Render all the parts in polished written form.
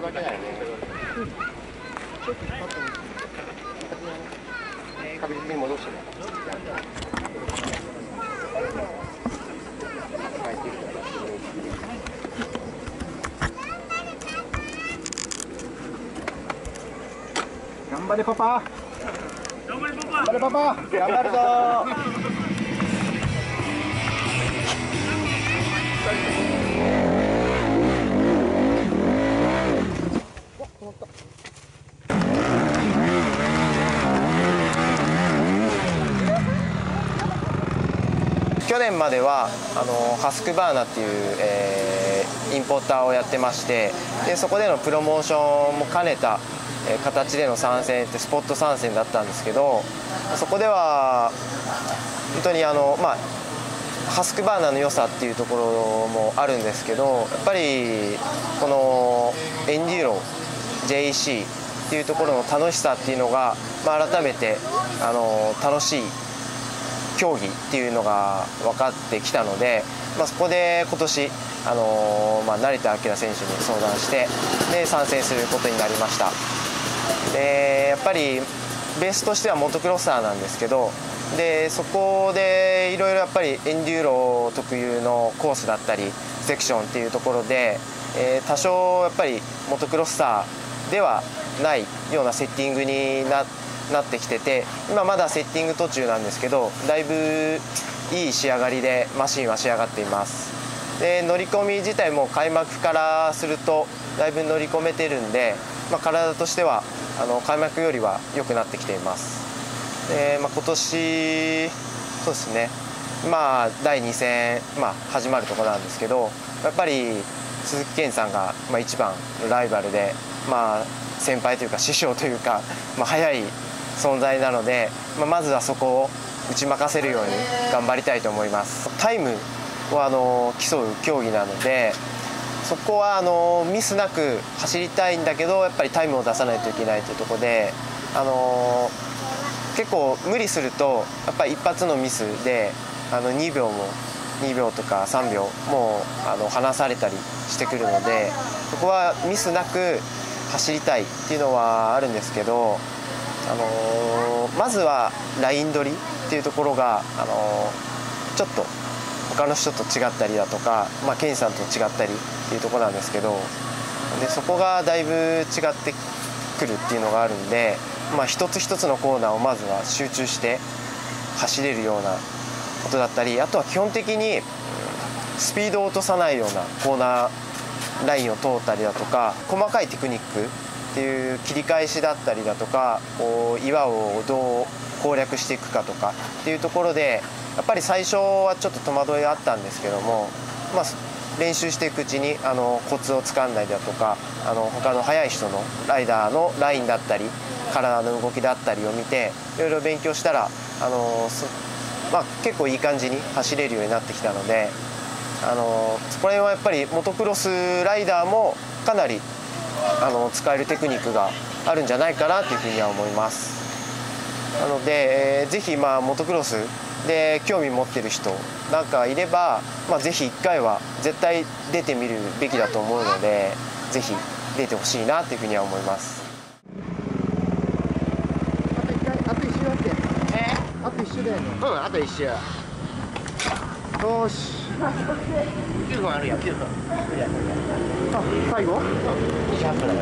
だけだよね。確実に戻してね。頑張れパパ。頑張れパパ。頑張れパパ。頑張るぞ。去年まではハスクバーナっていう、インポーターをやってまして、でそこでのプロモーションも兼ねた形での参戦ってスポット参戦だったんですけど、そこでは本当にハスクバーナの良さっていうところもあるんですけど、やっぱりこのエンデューロ JEC っていうところの楽しさっていうのが、改めて楽しい競技っていうのが分かってきたので、そこで今年成田晃選手に相談してで参戦することになりました。でやっぱりベースとしてはモトクロッサーなんですけど、でそこでいろいろやっぱりエンデューロ特有のコースだったりセクションっていうところで、多少やっぱりモトクロッサーではないようなセッティングになってきてて、今まだセッティング途中なんですけど、だいぶいい仕上がりでマシンは仕上がっています。で乗り込み自体も開幕からするとだいぶ乗り込めてるんで、体としては開幕よりは良くなってきています。で、今年そうですね、第2戦、始まるところなんですけど、やっぱり鈴木健さんが一番のライバルで、先輩というか師匠というか、速い存在なので、まずはそこを打ち負かせるように頑張りたいと思います。タイムを競う競技なので、そこはミスなく走りたいんだけど、やっぱりタイムを出さないといけないというところで、結構無理するとやっぱり一発のミスで2秒とか3秒もう離されたりしてくるので、そこはミスなく走りたいっていうのはあるんですけど、まずはライン取りっていうところがちょっと他の人と違ったりだとか、ケンさんと違ったりっていうところなんですけど、でそこがだいぶ違ってくるっていうのがあるんで、一つ一つのコーナーをまずは集中して走れるようなことだったり、あとは基本的にスピードを落とさないようなコーナーラインを通ったりだとか、細かいテクニックっていう切り返しだったりだとか、岩をどう攻略していくかとかっていうところで、やっぱり最初はちょっと戸惑いがあったんですけども、練習していくうちにコツをつかんだりだとか、他の速い人のライダーのラインだったり体の動きだったりを見ていろいろ勉強したら結構いい感じに走れるようになってきたので、これはやっぱりモトクロスライダーもかなり使えるテクニックがあるんじゃないかなというふうには思います。なので、ぜひモトクロスで興味持ってる人なんかいれば、ぜひ1回は絶対出てみるべきだと思うので、ぜひ出てほしいなというふうには思います。 あと1周だって。あと1周だよね。 あと1周。 よし。 9分あるやん、9分。 最後 28分だから。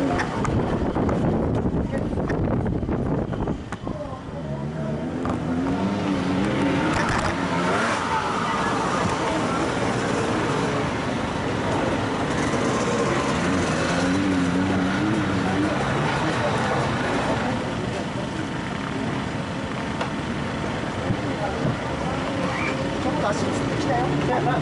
足つってきたよ。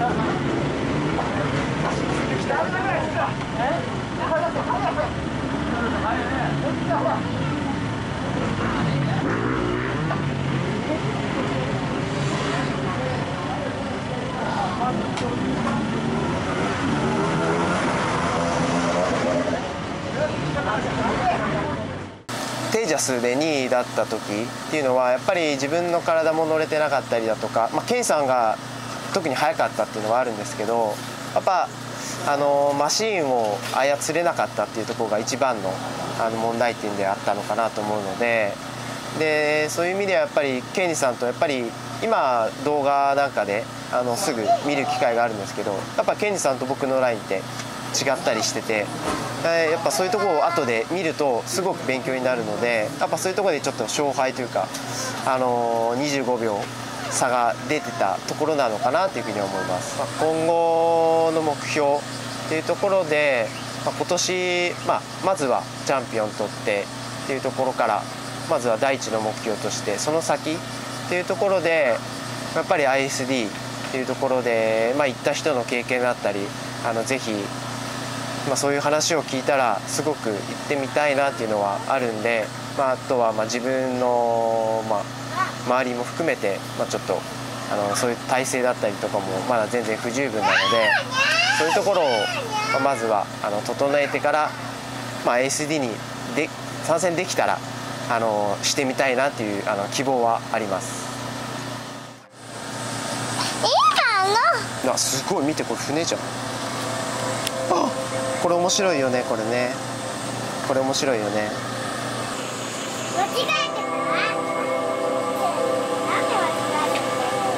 テージャスで2位だった時っていうのはやっぱり自分の体も乗れてなかったりだとか、ケンさんが特に速かったっていうのはあるんですけど、やっぱマシーンを操れなかったっていうところが一番の問題点であったのかなと思うので、そういう意味ではやっぱりケンジさんとやっぱり今動画なんかですぐ見る機会があるんですけど、やっぱケンジさんと僕のラインって違ったりしてて、やっぱそういうところを後で見るとすごく勉強になるので、やっぱそういうところでちょっと勝敗というか、25秒差が出てたところなのかなというふうに思います。今後の目標っていうところで、今年、まずはチャンピオン取ってっていうところからまずは第一の目標として、その先っていうところでやっぱり ISD っていうところで、行った人の経験だったりぜひ、そういう話を聞いたらすごく行ってみたいなっていうのはあるんで、あとは自分の、周りも含めて、ちょっとそういう体制だったりとかもまだ全然不十分なので、そういうところを、まずは整えてから、ASD に参戦できたらしてみたいなっていう希望はあります。すごい、見て、これ船じゃん。これ面白いよね、これね。これ面白いよね。 間違えてた？なんで間違えてた？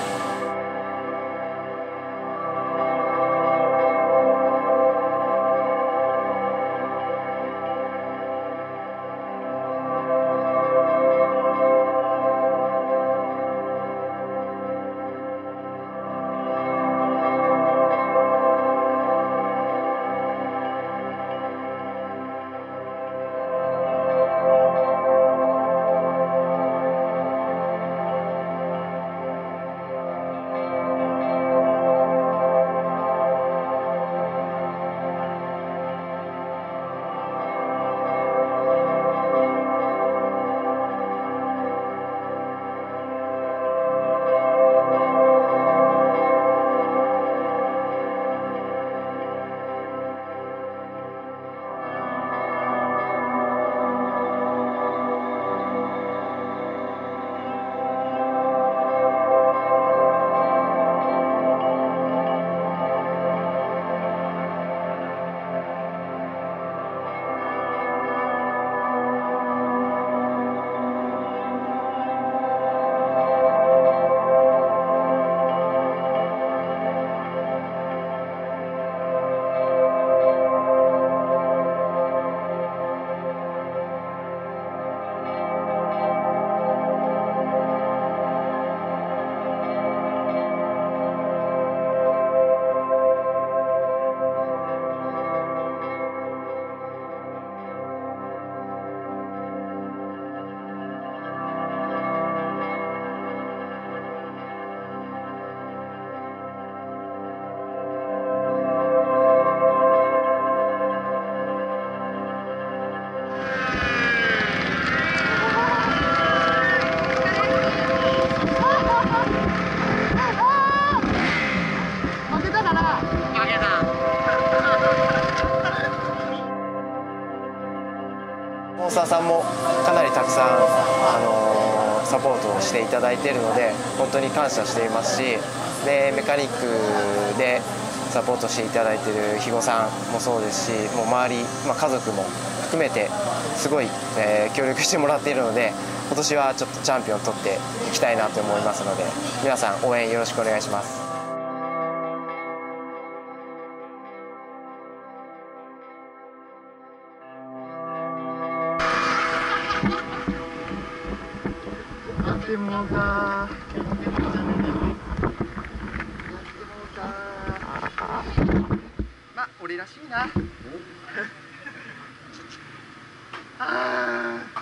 スポンサーさんもかなりたくさん、サポートをしていただいているので本当に感謝していますし、でメカニックでサポートしていただいている肥後さんもそうですし、もう周り、家族も含めてすごい、協力してもらっているので、今年はちょっとチャンピオンを取っていきたいなと思いますので、皆さん応援よろしくお願いします。 やってもうた。俺らしいな。ああ。